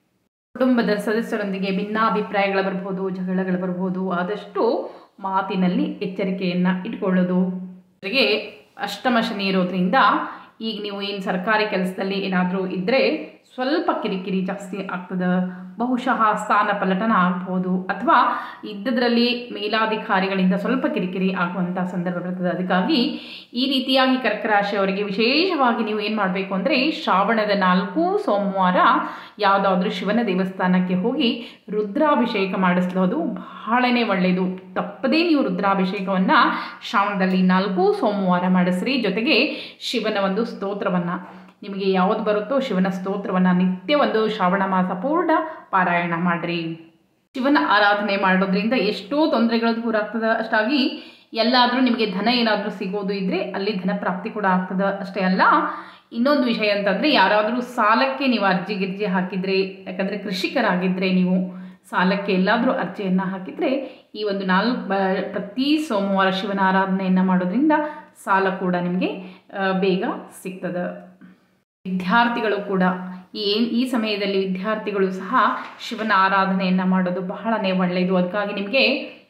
ಕುಟುಂಬದ ಸದಸ್ಯರೊಂದಿಗೆ ಭಿನ್ನಾಭಿಪ್ರಾಯಗಳು ಬರ್ಬೋದು, ಜಗಳಗಳು ಬರ್ಬೋದು. ಆದಷ್ಟು ಮಾತಿನಲ್ಲಿ ಎಚ್ಚರಿಕೆಯನ್ನು ಇಟ್ಕೊಳ್ಳೋದು. ಜೊತೆಗೆ ಅಷ್ಟಮ ಶನಿ ಇರೋದ್ರಿಂದ ಈಗ ನೀವು ಏನು ಸರ್ಕಾರಿ ಕೆಲಸದಲ್ಲಿ ಏನಾದರೂ ಇದ್ದರೆ ಸ್ವಲ್ಪ ಕಿರಿಕಿರಿ ಜಾಸ್ತಿ ಆಗ್ತದೆ. ಬಹುಶಃ ಸ್ಥಾನ ಪಲಟನ ಆಗ್ಬೋದು ಅಥವಾ ಇದ್ದದರಲ್ಲಿ ಮೇಲಾಧಿಕಾರಿಗಳಿಂದ ಸ್ವಲ್ಪ ಕಿರಿಕಿರಿ ಆಗುವಂಥ ಸಂದರ್ಭ ಬರ್ತದೆ. ಅದಕ್ಕಾಗಿ ಈ ರೀತಿಯಾಗಿ ಕರ್ಕ ರಾಶಿಯವರಿಗೆ ವಿಶೇಷವಾಗಿ ನೀವು ಏನು ಮಾಡಬೇಕು ಅಂದರೆ ಶ್ರಾವಣದ 4 ಸೋಮವಾರ ಯಾವುದಾದ್ರೂ ಶಿವನ ದೇವಸ್ಥಾನಕ್ಕೆ ಹೋಗಿ ರುದ್ರಾಭಿಷೇಕ ಮಾಡಿಸ್ಲೋದು ಬಹಳನೇ ಒಳ್ಳೆಯದು. ತಪ್ಪದೇ ನೀವು ರುದ್ರಾಭಿಷೇಕವನ್ನು ಶ್ರಾವಣದಲ್ಲಿ 4 ಸೋಮವಾರ ಮಾಡಿಸ್ರಿ. ಜೊತೆಗೆ ಶಿವನ ಒಂದು ಸ್ತೋತ್ರವನ್ನು ನಿಮಗೆ ಯಾವುದು ಬರುತ್ತೋ ಶಿವನ ಸ್ತೋತ್ರವನ್ನು ನಿತ್ಯ ಒಂದು ಶ್ರಾವಣ ಮಾಸ ಪೂರ್ಣ ಪಾರಾಯಣ ಮಾಡಿರಿ. ಶಿವನ ಆರಾಧನೆ ಮಾಡೋದ್ರಿಂದ ಎಷ್ಟೋ ತೊಂದರೆಗಳು ದೂರ ಆಗ್ತದೆ. ಅಷ್ಟಾಗಿ ಎಲ್ಲಾದರೂ ನಿಮಗೆ ಧನ ಏನಾದರೂ ಸಿಗೋದು ಇದ್ದರೆ ಅಲ್ಲಿ ಧನ ಪ್ರಾಪ್ತಿ ಕೂಡ ಆಗ್ತದೆ. ಅಷ್ಟೇ ಅಲ್ಲ, ಇನ್ನೊಂದು ವಿಷಯ ಅಂತಂದರೆ ಯಾರಾದರೂ ಸಾಲಕ್ಕೆ ನೀವು ಅರ್ಜಿ ಹಾಕಿದರೆ, ಯಾಕಂದರೆ ಕೃಷಿಕರಾಗಿದ್ದರೆ ನೀವು ಸಾಲಕ್ಕೆ ಎಲ್ಲಾದರೂ ಅರ್ಜಿಯನ್ನು ಹಾಕಿದರೆ ಈ ಒಂದು ಪ್ರತಿ ಸೋಮವಾರ ಶಿವನ ಆರಾಧನೆಯನ್ನು ಮಾಡೋದ್ರಿಂದ ಸಾಲ ಕೂಡ ನಿಮಗೆ ಬೇಗ ಸಿಗ್ತದೆ. ವಿದ್ಯಾರ್ಥಿಗಳು ಕೂಡ ಈ ಸಮಯದಲ್ಲಿ ವಿದ್ಯಾರ್ಥಿಗಳು ಸಹ ಶಿವನ ಆರಾಧನೆಯನ್ನು ಮಾಡೋದು ಬಹಳನೇ ಒಳ್ಳೆಯದು. ಅದಕ್ಕಾಗಿ ನಿಮಗೆ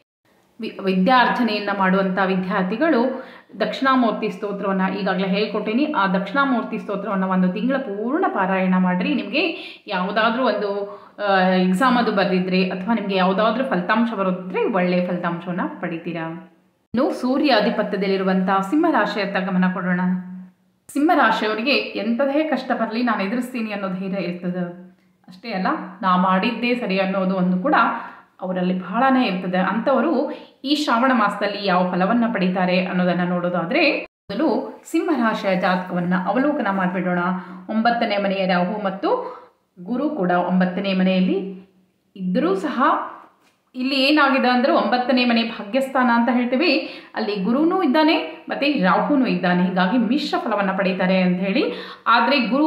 ವಿದ್ಯಾರ್ಚನೆಯನ್ನು ಮಾಡುವಂಥ ವಿದ್ಯಾರ್ಥಿಗಳು ದಕ್ಷಿಣಾಮೂರ್ತಿ ಸ್ತೋತ್ರವನ್ನು ಈಗಾಗಲೇ ಹೇಳ್ಕೊಟ್ಟೀನಿ. ಆ ದಕ್ಷಿಣಾಮೂರ್ತಿ ಸ್ತೋತ್ರವನ್ನು 1 ತಿಂಗಳ ಪೂರ್ಣ ಪಾರಾಯಣ ಮಾಡಿರಿ. ನಿಮಗೆ ಯಾವುದಾದ್ರೂ ಒಂದು ಎಕ್ಸಾಮ್ ಅದು ಬರೆದಿದ್ರೆ ಅಥವಾ ನಿಮಗೆ ಯಾವುದಾದ್ರೂ ಫಲಿತಾಂಶ ಬರೋದಿದ್ರೆ ಒಳ್ಳೆಯ ಫಲಿತಾಂಶವನ್ನು ಪಡಿತೀರಾ. ಇನ್ನು ಸೂರ್ಯ ಅಧಿಪತ್ಯದಲ್ಲಿರುವಂಥ ಸಿಂಹರಾಶಿಯತ್ತ ಗಮನ ಕೊಡೋಣ. ಸಿಂಹರಾಶಿಯವರಿಗೆ ಎಂಥದೇ ಕಷ್ಟ ಬರಲಿ ನಾನು ಎದುರಿಸ್ತೀನಿ ಅನ್ನೋ ಧೈರ್ಯ ಇರ್ತದೆ. ಅಷ್ಟೇ ಅಲ್ಲ, ನಾ ಮಾಡಿದ್ದೇ ಸರಿ ಅನ್ನೋದು ಒಂದು ಕೂಡ ಅವರಲ್ಲಿ ಬಹಳನೇ ಇರ್ತದೆ. ಅಂಥವರು ಈ ಶ್ರಾವಣ ಮಾಸದಲ್ಲಿ ಯಾವ ಫಲವನ್ನು ಪಡೀತಾರೆ ಅನ್ನೋದನ್ನು ನೋಡೋದಾದರೆ ಮೊದಲು ಸಿಂಹರಾಶಿಯ ಜಾತಕವನ್ನು ಅವಲೋಕನ ಮಾಡಿಬಿಡೋಣ. 9ನೇ ಮನೆಯ ರಾಹು ಮತ್ತು ಗುರು ಕೂಡ 9ನೇ ಮನೆಯಲ್ಲಿ ಇದ್ದರೂ ಸಹ ಇಲ್ಲಿ ಏನಾಗಿದೆ ಅಂದರೆ 9ನೇ ಮನೆ ಭಾಗ್ಯಸ್ಥಾನ ಅಂತ ಹೇಳ್ತೀವಿ. ಅಲ್ಲಿ ಗುರುನೂ ಇದ್ದಾನೆ ಮತ್ತು ರಾಹುನೂ ಇದ್ದಾನೆ. ಹೀಗಾಗಿ ಮಿಶ್ರ ಫಲವನ್ನು ಪಡೀತಾರೆ ಅಂತ ಹೇಳಿ. ಆದರೆ ಗುರು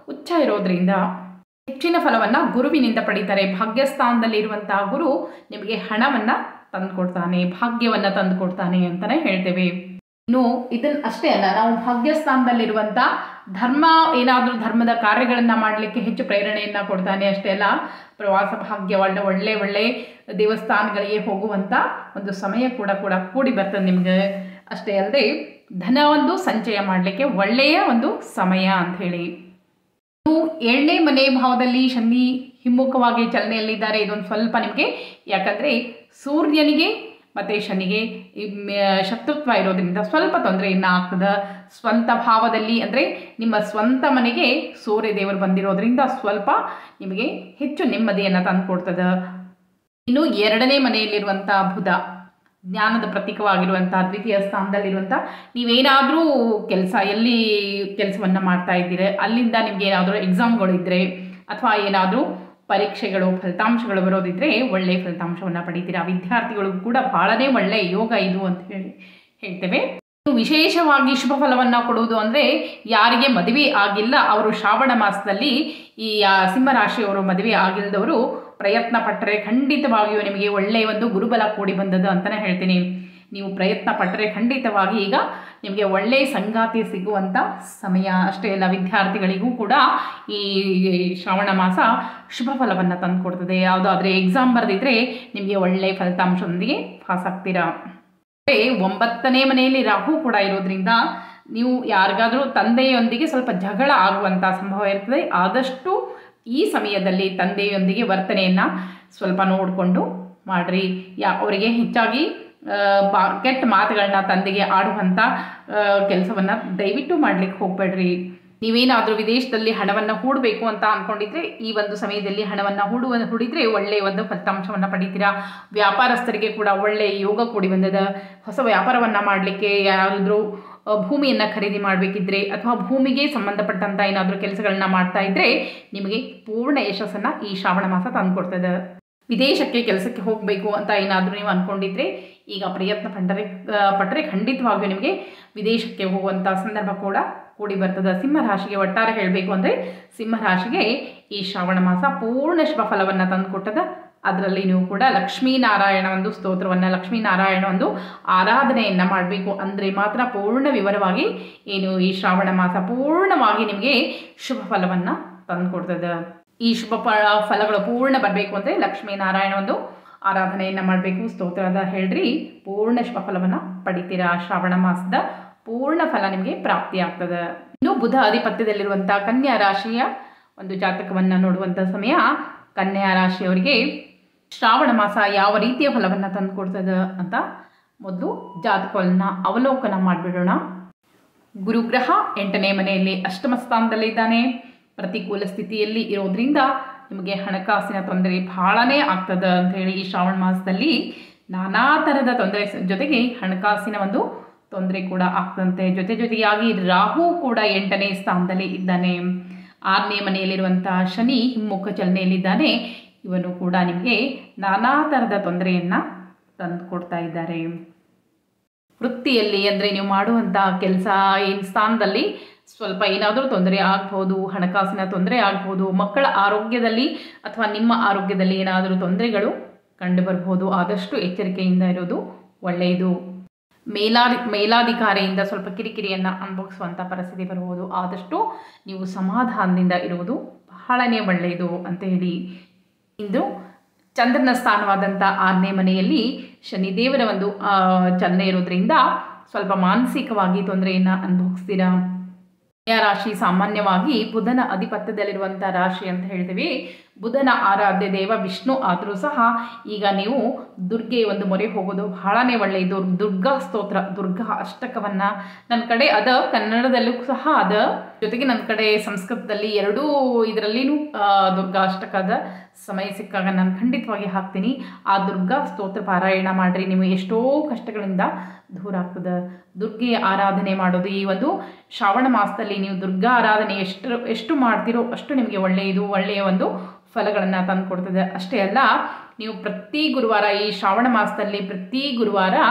ಉಚ್ಚ ಇರೋದ್ರಿಂದ ಹೆಚ್ಚಿನ ಫಲವನ್ನು ಗುರುವಿನಿಂದ ಪಡೀತಾರೆ. ಭಾಗ್ಯಸ್ಥಾನದಲ್ಲಿ ಇರುವಂತಹ ಗುರು ನಿಮಗೆ ಹಣವನ್ನು ತಂದುಕೊಡ್ತಾನೆ, ಭಾಗ್ಯವನ್ನು ತಂದುಕೊಡ್ತಾನೆ ಅಂತಲೇ ಹೇಳ್ತೇವೆ. ಇನ್ನು ಇದನ್ನು ಅಷ್ಟೇ ಅಲ್ಲ, ನಾವು ಭಾಗ್ಯಸ್ಥಾನದಲ್ಲಿರುವಂಥ ಧರ್ಮ ಏನಾದರೂ ಧರ್ಮದ ಕಾರ್ಯಗಳನ್ನು ಮಾಡಲಿಕ್ಕೆ ಹೆಚ್ಚು ಪ್ರೇರಣೆಯನ್ನು ಕೊಡ್ತಾನೆ. ಅಷ್ಟೇ ಅಲ್ಲ, ಪ್ರವಾಸ ಭಾಗ್ಯ, ಒಳ್ಳೆ ದೇವಸ್ಥಾನಗಳಿಗೆ ಹೋಗುವಂಥ ಒಂದು ಸಮಯ ಕೂಡ ಕೂಡಿ ಬರ್ತದೆ ನಿಮಗೆ. ಅಷ್ಟೇ ಅಲ್ಲದೆ ಧನ ಒಂದು ಸಂಚಯ ಮಾಡಲಿಕ್ಕೆ ಒಳ್ಳೆಯ ಒಂದು ಸಮಯ ಅಂಥೇಳಿ. ಇನ್ನು 7ನೇ ಮನೆ ಭಾವದಲ್ಲಿ ಶನಿ ಹಿಮ್ಮುಖವಾಗಿ ಚಲನೆಯಲ್ಲಿದ್ದಾರೆ. ಇದೊಂದು ಸ್ವಲ್ಪ ನಿಮಗೆ, ಯಾಕಂದರೆ ಸೂರ್ಯನಿಗೆ ಮತ್ತು ಶನಿಗೆ ಶತ್ರುತ್ವ ಇರೋದ್ರಿಂದ ಸ್ವಲ್ಪ ತೊಂದರೆಯನ್ನು ಆಗ್ತದೆ. ಸ್ವಂತ ಭಾವದಲ್ಲಿ ಅಂದರೆ ನಿಮ್ಮ ಸ್ವಂತ ಮನೆಗೆ ಸೂರ್ಯ ದೇವರು ಬಂದಿರೋದ್ರಿಂದ ಸ್ವಲ್ಪ ನಿಮಗೆ ಹೆಚ್ಚು ನೆಮ್ಮದಿಯನ್ನು ತಂದುಕೊಡ್ತದೆ. ಇನ್ನು 2ನೇ ಮನೆಯಲ್ಲಿರುವಂಥ ಬುಧ, ಜ್ಞಾನದ ಪ್ರತೀಕವಾಗಿರುವಂಥ ದ್ವಿತೀಯ ಸ್ಥಾನದಲ್ಲಿರುವಂಥ, ನೀವೇನಾದರೂ ಎಲ್ಲಿ ಕೆಲಸವನ್ನು ಮಾಡ್ತಾ ಇದ್ದೀರಿ, ಅಲ್ಲಿಂದ ನಿಮ್ಗೆ ಏನಾದರೂ ಎಕ್ಸಾಮ್ಗಳಿದ್ದರೆ ಅಥವಾ ಏನಾದರೂ ಪರೀಕ್ಷೆಗಳು ಫಲಿತಾಂಶಗಳು ಬರೋದಿದ್ದರೆ ಒಳ್ಳೆಯ ಫಲಿತಾಂಶವನ್ನು ಪಡಿತೀರಾ. ವಿದ್ಯಾರ್ಥಿಗಳಿಗೂ ಕೂಡ ಬಹಳನೇ ಒಳ್ಳೆಯ ಯೋಗ ಇದು ಅಂತ ಹೇಳ್ತೇವೆ. ವಿಶೇಷವಾಗಿ ಶುಭ ಫಲವನ್ನು ಕೊಡುವುದು ಅಂದರೆ ಯಾರಿಗೆ ಮದುವೆ ಆಗಿಲ್ಲ ಅವರು ಶ್ರಾವಣ ಮಾಸದಲ್ಲಿ ಈ ಸಿಂಹರಾಶಿಯವರು ಮದುವೆ ಆಗಿಲ್ಲದವರು ಪ್ರಯತ್ನ ಪಟ್ಟರೆ ಖಂಡಿತವಾಗಿಯೂ ನಿಮಗೆ ಒಳ್ಳೆಯ ಒಂದು ಗುರುಬಲ ಕೂಡಿ ಬಂದದ್ದು ಅಂತಲೇ ಹೇಳ್ತೀನಿ. ನೀವು ಪ್ರಯತ್ನ ಪಟ್ಟರೆ ಖಂಡಿತವಾಗಿ ಈಗ ನಿಮಗೆ ಒಳ್ಳೆಯ ಸಂಗಾತಿ ಸಿಗುವಂಥ ಸಮಯ. ಅಷ್ಟೇ ಅಲ್ಲ, ವಿದ್ಯಾರ್ಥಿಗಳಿಗೂ ಕೂಡ ಈ ಶ್ರಾವಣ ಮಾಸ ಶುಭ ಫಲವನ್ನು ತಂದುಕೊಡ್ತದೆ. ಯಾವುದಾದ್ರೂ ಎಕ್ಸಾಮ್ ಬರೆದಿದ್ರೆ ನಿಮಗೆ ಒಳ್ಳೆಯ ಫಲಿತಾಂಶದೊಂದಿಗೆ ಪಾಸ್ ಆಗ್ತೀರಾ. 9ನೇ ಮನೆಯಲ್ಲಿ ರಾಹು ಕೂಡ ಇರೋದ್ರಿಂದ ನೀವು ಯಾರಿಗಾದರೂ ತಂದೆಯೊಂದಿಗೆ ಸ್ವಲ್ಪ ಜಗಳ ಆಗುವಂಥ ಸಂಭವ ಇರ್ತದೆ. ಆದಷ್ಟು ಈ ಸಮಯದಲ್ಲಿ ತಂದೆಯೊಂದಿಗೆ ವರ್ತನೆಯನ್ನು ಸ್ವಲ್ಪ ನೋಡಿಕೊಂಡು ಮಾಡಿರಿ. ಅವರಿಗೆ ಹೆಚ್ಚಾಗಿ ಕೆಟ್ಟ ಮಾತುಗಳನ್ನ ತಂದೆಗೆ ಆಡುವಂಥ ಕೆಲಸವನ್ನು ದಯವಿಟ್ಟು ಮಾಡಲಿಕ್ಕೆ ಹೋಗಬೇಡ್ರಿ. ನೀವೇನಾದರೂ ವಿದೇಶದಲ್ಲಿ ಹಣವನ್ನು ಹೂಡಬೇಕು ಅಂತ ಅಂದ್ಕೊಂಡಿದ್ರೆ ಈ ಒಂದು ಸಮಯದಲ್ಲಿ ಹಣವನ್ನು ಹೂಡಿದರೆ ಒಳ್ಳೆಯ ಒಂದು ಫಲಿತಾಂಶವನ್ನು ಪಡಿತೀರಾ. ವ್ಯಾಪಾರಸ್ಥರಿಗೆ ಕೂಡ ಒಳ್ಳೆಯ ಯೋಗ ಕೂಡಿ ಬಂದದ. ಹೊಸ ವ್ಯಾಪಾರವನ್ನು ಮಾಡಲಿಕ್ಕೆ ಯಾರಾದರೂ ಭೂಮಿಯನ್ನು ಖರೀದಿ ಮಾಡಬೇಕಿದ್ರೆ ಅಥವಾ ಭೂಮಿಗೆ ಸಂಬಂಧಪಟ್ಟಂಥ ಏನಾದರೂ ಕೆಲಸಗಳನ್ನ ಮಾಡ್ತಾ ಇದ್ದರೆ ನಿಮಗೆ ಪೂರ್ಣ ಯಶಸ್ಸನ್ನು ಈ ಶ್ರಾವಣ ಮಾಸ ತಂದುಕೊಡ್ತದೆ. ವಿದೇಶಕ್ಕೆ ಕೆಲಸಕ್ಕೆ ಹೋಗಬೇಕು ಅಂತ ಏನಾದರೂ ನೀವು ಅಂದ್ಕೊಂಡಿದ್ರೆ ಈಗ ಪ್ರಯತ್ನ ಪಟ್ಟರೆ ಖಂಡಿತವಾಗಿಯೂ ನಿಮಗೆ ವಿದೇಶಕ್ಕೆ ಹೋಗುವಂಥ ಸಂದರ್ಭ ಕೂಡ ಕೂಡಿ ಬರ್ತದೆ. ಸಿಂಹರಾಶಿಗೆ ಒಟ್ಟಾರೆ ಹೇಳಬೇಕು ಅಂದರೆ ಸಿಂಹರಾಶಿಗೆ ಈ ಶ್ರಾವಣ ಮಾಸ ಪೂರ್ಣ ಶುಭ ಫಲವನ್ನು ತಂದುಕೊಟ್ಟದ. ಅದರಲ್ಲಿ ನೀವು ಕೂಡ ಲಕ್ಷ್ಮೀನಾರಾಯಣ ಒಂದು ಸ್ತೋತ್ರವನ್ನು, ಲಕ್ಷ್ಮೀನಾರಾಯಣ ಒಂದು ಆರಾಧನೆಯನ್ನು ಮಾಡಬೇಕು. ಅಂದರೆ ಮಾತ್ರ ಪೂರ್ಣ ವಿವರವಾಗಿ ಏನು ಈ ಶ್ರಾವಣ ಮಾಸ ಪೂರ್ಣವಾಗಿ ನಿಮಗೆ ಶುಭ ಫಲವನ್ನು ತಂದುಕೊಡ್ತದೆ. ಈ ಶುಭ ಫಲಗಳು ಪೂರ್ಣ ಬರಬೇಕು ಅಂದರೆ ಲಕ್ಷ್ಮೀನಾರಾಯಣ ಒಂದು ಆರಾಧನೆಯನ್ನು ಮಾಡಬೇಕು, ಸ್ತೋತ್ರದ ಹೇಳ್ರಿ, ಪೂರ್ಣ ಶುಭ ಫಲವನ್ನು ಪಡಿತೀರಾ. ಶ್ರಾವಣ ಮಾಸದ ಪೂರ್ಣ ಫಲ ನಿಮಗೆ ಪ್ರಾಪ್ತಿಯಾಗ್ತದೆ. ಇನ್ನು ಬುಧ ಆಧಿಪತ್ಯದಲ್ಲಿರುವಂಥ ಕನ್ಯಾ ರಾಶಿಯ ಒಂದು ಜಾತಕವನ್ನು ನೋಡುವಂಥ ಸಮಯ, ಕನ್ಯಾ ರಾಶಿಯವರಿಗೆ ಶ್ರಾವಣ ಮಾಸ ಯಾವ ರೀತಿಯ ಫಲವನ್ನು ತಂದುಕೊಡ್ತದೆ ಅಂತ ಮೊದಲು ಜಾತಕವನ್ನು ಅವಲೋಕನ ಮಾಡಿಬಿಡೋಣ. ಗುರುಗ್ರಹ 8ನೇ ಮನೆಯಲ್ಲಿ ಅಷ್ಟಮ ಸ್ಥಾನದಲ್ಲಿದ್ದಾನೆ. ಪ್ರತಿಕೂಲ ಸ್ಥಿತಿಯಲ್ಲಿ ಇರೋದ್ರಿಂದ ನಿಮಗೆ ಹಣಕಾಸಿನ ತೊಂದರೆ ಬಹಳನೇ ಆಗ್ತದೆ ಅಂಥೇಳಿ ಈ ಶ್ರಾವಣ ಮಾಸದಲ್ಲಿ ನಾನಾ ಥರದ ತೊಂದರೆ ಜೊತೆಗೆ ಹಣಕಾಸಿನ ಒಂದು ತೊಂದರೆ ಕೂಡ ಆಗ್ತಂತೆ. ಜೊತೆಯಾಗಿ ರಾಹು ಕೂಡ 8ನೇ ಸ್ಥಾನದಲ್ಲಿ ಇದ್ದಾನೆ. 6ನೇ ಮನೆಯಲ್ಲಿರುವಂಥ ಶನಿ ಹಿಮ್ಮುಖ ಚಲನೆಯಲ್ಲಿದ್ದಾನೆ. ಇವನು ಕೂಡ ನಿಮಗೆ ನಾನಾ ಥರದ ತೊಂದರೆಯನ್ನು ತಂದುಕೊಡ್ತಾ ಇದ್ದಾರೆ. ವೃತ್ತಿಯಲ್ಲಿ ಅಂದರೆ ನೀವು ಮಾಡುವಂಥ ಕೆಲಸ ಸ್ಥಾನದಲ್ಲಿ ಸ್ವಲ್ಪ ಏನಾದರೂ ತೊಂದರೆ ಆಗ್ಬೋದು, ಹಣಕಾಸಿನ ತೊಂದರೆ ಆಗ್ಬೋದು, ಮಕ್ಕಳ ಆರೋಗ್ಯದಲ್ಲಿ ಅಥವಾ ನಿಮ್ಮ ಆರೋಗ್ಯದಲ್ಲಿ ಏನಾದರೂ ತೊಂದರೆಗಳು ಕಂಡು ಬರ್ಬೋದು. ಆದಷ್ಟು ಎಚ್ಚರಿಕೆಯಿಂದ ಇರೋದು ಒಳ್ಳೆಯದು. ಮೇಲಾಧಿಕಾರಿಯಿಂದ ಸ್ವಲ್ಪ ಕಿರಿಕಿರಿಯನ್ನು ಅನುಭವಿಸುವಂಥ ಪರಿಸ್ಥಿತಿ ಬರ್ಬೋದು. ಆದಷ್ಟು ನೀವು ಸಮಾಧಾನದಿಂದ ಇರುವುದು ಬಹಳನೇ ಒಳ್ಳೆಯದು ಅಂತ ಹೇಳಿ. ಇಂದು ಚಂದ್ರನ ಸ್ಥಾನವಾದಂಥ 6ನೇ ಮನೆಯಲ್ಲಿ ಶನಿದೇವರ ಒಂದು ಚಲನೆ ಇರೋದ್ರಿಂದ ಸ್ವಲ್ಪ ಮಾನಸಿಕವಾಗಿ ತೊಂದರೆಯನ್ನು ಅನುಭವಿಸ್ತೀರಾ. ಕನ್ಯಾ ರಾಶಿ ಸಾಮಾನ್ಯವಾಗಿ ಬುಧನ ಅಧಿಪತ್ಯದಲ್ಲಿರುವಂಥ ರಾಶಿ ಅಂತ ಹೇಳ್ತೀವಿ. ಬುಧನ ಆರಾಧ್ಯ ದೇವ ವಿಷ್ಣು ಆದರೂ ಸಹ ಈಗ ನೀವು ದುರ್ಗೆ ಒಂದು ಮೊರೆ ಹೋಗೋದು ಬಹಳನೇ ಒಳ್ಳೆಯದು. ದುರ್ಗಾ ಸ್ತೋತ್ರ, ದುರ್ಗಾ ಅಷ್ಟಕವನ್ನು ನನ್ನ ಕಡೆ ಅದ ಕನ್ನಡದಲ್ಲೂ ಸಹ ಅದ, ಜೊತೆಗೆ ನನ್ನ ಕಡೆ ಸಂಸ್ಕೃತದಲ್ಲಿ ಎರಡೂ ಇದರಲ್ಲಿನೂ ದುರ್ಗಾ ಅಷ್ಟಕದ ಸಮಯ ಸಿಕ್ಕಾಗ ನಾನು ಖಂಡಿತವಾಗಿ ಹಾಕ್ತೀನಿ. ಆ ದುರ್ಗಾ ಸ್ತೋತ್ರ ಪಾರಾಯಣ ಮಾಡಿರಿ, ನಿಮಗೆ ಎಷ್ಟೋ ಕಷ್ಟಗಳಿಂದ ದೂರ ಆಗ್ತದೆ. ದುರ್ಗೆಯ ಆರಾಧನೆ ಮಾಡೋದು ಈ ಒಂದು ಶ್ರಾವಣ ಮಾಸದಲ್ಲಿ ನೀವು ದುರ್ಗಾ ಆರಾಧನೆ ಎಷ್ಟು ಮಾಡ್ತೀರೋ ಅಷ್ಟು ನಿಮಗೆ ಒಳ್ಳೆಯ ಒಂದು ಫಲಗಳನ್ನು ತಂದುಕೊಡ್ತದೆ. ಅಷ್ಟೇ ಅಲ್ಲ, ನೀವು ಪ್ರತಿ ಗುರುವಾರ ಈ ಶ್ರಾವಣ ಮಾಸದಲ್ಲಿ ಪ್ರತಿ ಗುರುವಾರ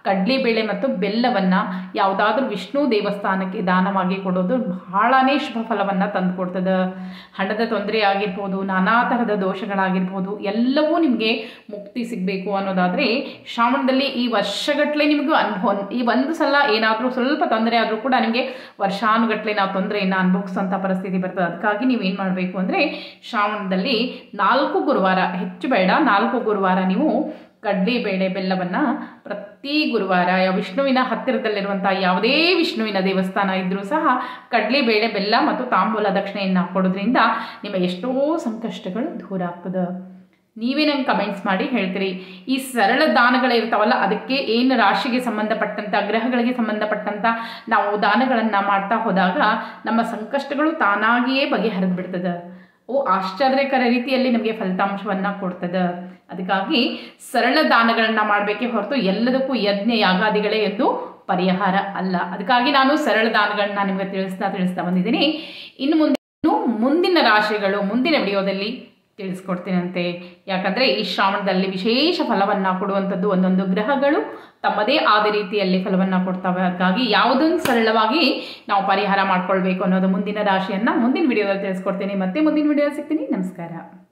ಕಡಲೆಬೇಳೆ ಮತ್ತು ಬೆಲ್ಲವನ್ನು ಯಾವುದಾದ್ರೂ ವಿಷ್ಣು ದೇವಸ್ಥಾನಕ್ಕೆ ದಾನವಾಗಿ ಕೊಡೋದು ಬಹಳನೇ ಶುಭ ಫಲವನ್ನು ತಂದುಕೊಡ್ತದೆ. ಹಣದ ತೊಂದರೆ ಆಗಿರ್ಬೋದು, ನಾನಾ ತರಹದ ದೋಷಗಳಾಗಿರ್ಬೋದು, ಎಲ್ಲವೂ ನಿಮಗೆ ಮುಕ್ತಿ ಸಿಗಬೇಕು ಅನ್ನೋದಾದರೆ ಶ್ರಾವಣದಲ್ಲಿ ಈ ವರ್ಷಗಟ್ಟಲೆ ನಿಮಗೂ ಅನುಭವ, ಈ ಒಂದು ಸಲ ಏನಾದರೂ ಸ್ವಲ್ಪ ತೊಂದರೆ ಆದರೂ ಕೂಡ ನಿಮಗೆ ವರ್ಷಾನುಗಟ್ಟಲೆ ನಾವು ತೊಂದರೆಯನ್ನು ಅನುಭವಿಸುವಂಥ ಪರಿಸ್ಥಿತಿ ಬರ್ತದೆ. ಅದಕ್ಕಾಗಿ ನೀವೇನು ಮಾಡಬೇಕು ಅಂದರೆ ಶ್ರಾವಣದಲ್ಲಿ 4 ಗುರುವಾರ, ಹೆಚ್ಚು ಬೇಡ 4 ಗುರುವಾರ ನೀವು ಕಡಲೆಬೇಳೆ ಬೆಲ್ಲವನ್ನು ಪ್ರತಿ ಗುರುವಾರ ವಿಷ್ಣುವಿನ ಹತ್ತಿರದಲ್ಲಿರುವಂಥ ಯಾವುದೇ ವಿಷ್ಣುವಿನ ದೇವಸ್ಥಾನ ಇದ್ದರೂ ಸಹ ಕಡಲೆಬೇಳೆ ಬೆಲ್ಲ ಮತ್ತು ತಾಂಬೂಲ ದಕ್ಷಿಣೆಯನ್ನು ಕೊಡೋದ್ರಿಂದ ನಿಮ್ಮ ಎಷ್ಟೋ ಸಂಕಷ್ಟಗಳು ದೂರ ಆಗ್ತದೆ. ನೀವೇ ನಂಗೆ ಕಮೆಂಟ್ಸ್ ಮಾಡಿ ಹೇಳ್ತೀರಿ ಈ ಸರಳ ದಾನಗಳಿರ್ತಾವಲ್ಲ ಅದಕ್ಕೆ ಏನು ರಾಶಿಗೆ ಸಂಬಂಧಪಟ್ಟಂಥ ಗ್ರಹಗಳಿಗೆ ಸಂಬಂಧಪಟ್ಟಂಥ ನಾವು ದಾನಗಳನ್ನು ಮಾಡ್ತಾ ಹೋದಾಗ ನಮ್ಮ ಸಂಕಷ್ಟಗಳು ತಾನಾಗಿಯೇ ಬಗೆಹರಿದು ಬಿಡ್ತದೆ. ಆಶ್ಚರ್ಯಕರ ರೀತಿಯಲ್ಲಿ ನಮಗೆ ಫಲಿತಾಂಶವನ್ನು ಕೊಡ್ತದೆ. ಅದಕ್ಕಾಗಿ ಸರಳ ದಾನಗಳನ್ನು ಮಾಡಬೇಕೇ ಹೊರತು ಎಲ್ಲದಕ್ಕೂ ಯಜ್ಞ ಯಾಗಾದಿಗಳೇ ಎಂದು ಪರಿಹಾರ ಅಲ್ಲ. ಅದಕ್ಕಾಗಿ ನಾನು ಸರಳ ದಾನಗಳನ್ನ ನಿಮಗೆ ತಿಳಿಸ್ತಾ ಬಂದಿದ್ದೀನಿ. ಇನ್ನು ಮುಂದಿನ ರಾಶಿಗಳು ಮುಂದಿನ ವಿಡಿಯೋದಲ್ಲಿ ತಿಳಿಸ್ಕೊಡ್ತೀನಂತೆ. ಯಾಕಂದರೆ ಈ ಶ್ರಾವಣದಲ್ಲಿ ವಿಶೇಷ ಫಲವನ್ನು ಕೊಡುವಂಥದ್ದು ಒಂದೊಂದು ಗ್ರಹಗಳು ತಮ್ಮದೇ ಆದ ರೀತಿಯಲ್ಲಿ ಫಲವನ್ನು ಕೊಡ್ತವೆ. ಹಾಗಾಗಿ ಯಾವುದನ್ನು ಸರಳವಾಗಿ ನಾವು ಪರಿಹಾರ ಮಾಡ್ಕೊಳ್ಬೇಕು ಅನ್ನೋದು ಮುಂದಿನ ರಾಶಿಯನ್ನು ಮುಂದಿನ ವಿಡಿಯೋದಲ್ಲಿ ತಿಳಿಸ್ಕೊಡ್ತೀನಿ. ಮತ್ತೆ ಮುಂದಿನ ವಿಡಿಯೋ ಸಿಗ್ತೀನಿ. ನಮಸ್ಕಾರ.